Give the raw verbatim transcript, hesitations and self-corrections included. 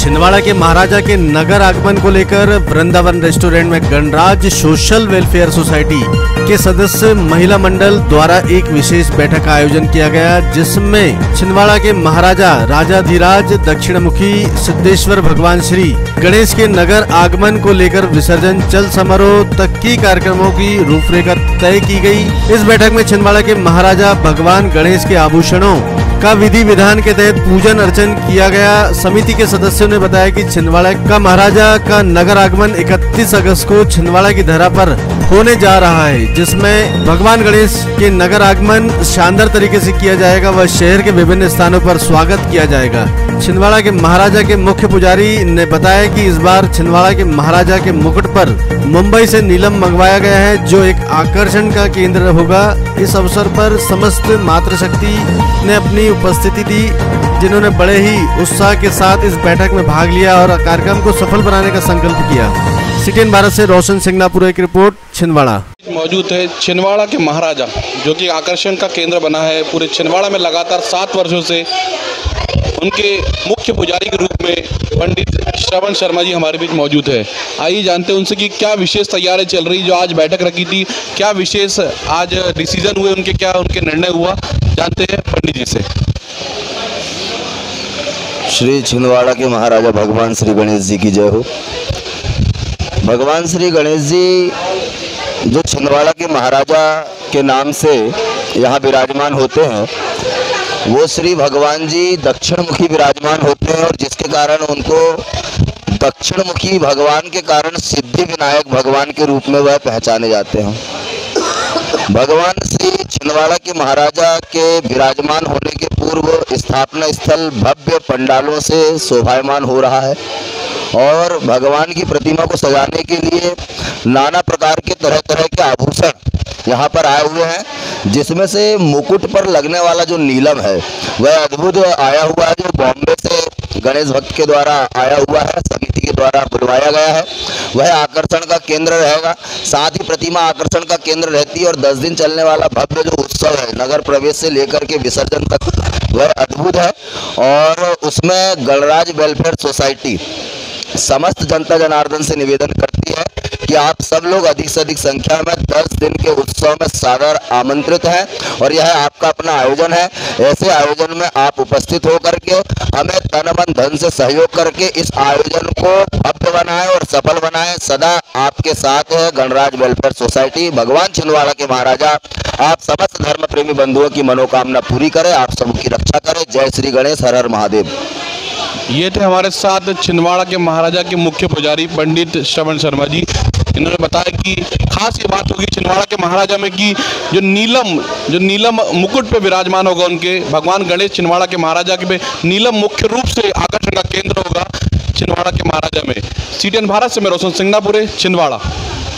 छिंदवाड़ा के महाराजा के नगर आगमन को लेकर वृंदावन रेस्टोरेंट में गणराज सोशल वेलफेयर सोसाइटी के सदस्य महिला मंडल द्वारा एक विशेष बैठक का आयोजन किया गया, जिसमें छिंदवाड़ा के महाराजा राजाधिराज दक्षिणमुखी सिद्धेश्वर भगवान श्री गणेश के नगर आगमन को लेकर विसर्जन चल समारोह तक की कार्यक्रमों की रूपरेखा तय की गई। इस बैठक में छिंदवाड़ा के महाराजा भगवान गणेश के आभूषणों का विधि विधान के तहत पूजन अर्चन किया गया। समिति के सदस्यों ने बताया कि छिंदवाड़ा का महाराजा का नगर आगमन इकतीस अगस्त को छिंदवाड़ा की धरा पर होने जा रहा है, जिसमें भगवान गणेश के नगर आगमन शानदार तरीके से किया जाएगा व शहर के विभिन्न स्थानों पर स्वागत किया जाएगा। छिंदवाड़ा के महाराजा के मुख्य पुजारी ने बताया कि इस बार छिंदवाड़ा के महाराजा के मुकुट पर मुंबई से नीलम मंगवाया गया है, जो एक आकर्षण का केंद्र होगा। इस अवसर पर समस्त मातृशक्ति ने अपनी उपस्थिति दी, जिन्होंने बड़े ही उत्साह के साथ इस बैठक में भाग लिया और कार्यक्रम को सफल बनाने का संकल्प किया। सीटीएन भारत से रोशन सिंगनापुर की रिपोर्ट, छिंदवाड़ा। मौजूद है छिंदवाड़ा के महाराजा, जो कि आकर्षण का केंद्र बना है पूरे छिंदवाड़ा में। लगातार सात वर्षों से उनके मुख्य पुजारी के रूप में पंडित श्रवण शर्मा जी हमारे बीच मौजूद है। आइए जानते हैं उनसे कि क्या विशेष तैयारी चल रही, जो आज बैठक रखी थी, क्या विशेष आज डिसीजन हुए उनके, क्या उनके निर्णय हुआ, जानते हैं पंडित जी से। श्री छिंदवाड़ा के महाराजा भगवान श्री गणेश जी की जय हो। भगवान श्री गणेश जी जो छिंदवाड़ा के महाराजा के नाम से यहाँ विराजमान होते हैं, वो श्री भगवान जी दक्षिणमुखी विराजमान होते हैं, और जिसके कारण उनको दक्षिणमुखी भगवान के कारण सिद्धि विनायक भगवान के रूप में वह पहचाने जाते हैं। भगवान श्री छिंदवाड़ा के महाराजा के विराजमान होने के पूर्व स्थापना स्थल भव्य पंडालों से शोभायमान हो रहा है, और भगवान की प्रतिमा को सजाने के लिए नाना प्रकार के तरह तरह के आभूषण यहाँ पर आए हुए हैं, जिसमें से मुकुट पर लगने वाला जो नीलम है वह अद्भुत आया हुआ है, जो बॉम्बे से गणेश भक्त के द्वारा आया हुआ है, समिति के द्वारा बुलवाया गया है। वह आकर्षण का केंद्र रहेगा। साथ ही प्रतिमा आकर्षण का केंद्र रहती है, और दस दिन चलने वाला भव्य जो उत्सव है नगर प्रवेश से लेकर के विसर्जन तक, वह अद्भुत है। और उसमें गणराज वेलफेयर सोसाइटी समस्त जनता जनार्दन से निवेदन करती है कि आप सब लोग अधिक से अधिक संख्या में दस दिन के उत्सव में सादर आमंत्रित हैं, और यह आपका अपना आयोजन है। ऐसे आयोजन में आप उपस्थित होकर के हमें तन मन धन से सहयोग करके इस आयोजन को भव्य बनाएं और सफल बनाएं। सदा आपके साथ है गणराज वेलफेयर सोसाइटी। भगवान छिंदवाड़ा के महाराजा आप समस्त धर्म प्रेमी बंधुओं की मनोकामना पूरी करें, आप सबकी रक्षा करें। जय श्री गणेश, हर हर महादेव। ये थे हमारे साथ छिंदवाड़ा के महाराजा के मुख्य पुजारी पंडित श्रवण शर्मा जी। इन्होंने बताया कि खास ये बात होगी छिंदवाड़ा के महाराजा में कि जो नीलम जो नीलम मुकुट पे विराजमान होगा उनके भगवान गणेश, छिंदवाड़ा के महाराजा के पे नीलम मुख्य रूप से आकर्षण का केंद्र होगा छिंदवाड़ा के महाराजा में। सीटीएन भारत से मैं रोशन सिंगनापुर, छिंदवाड़ा।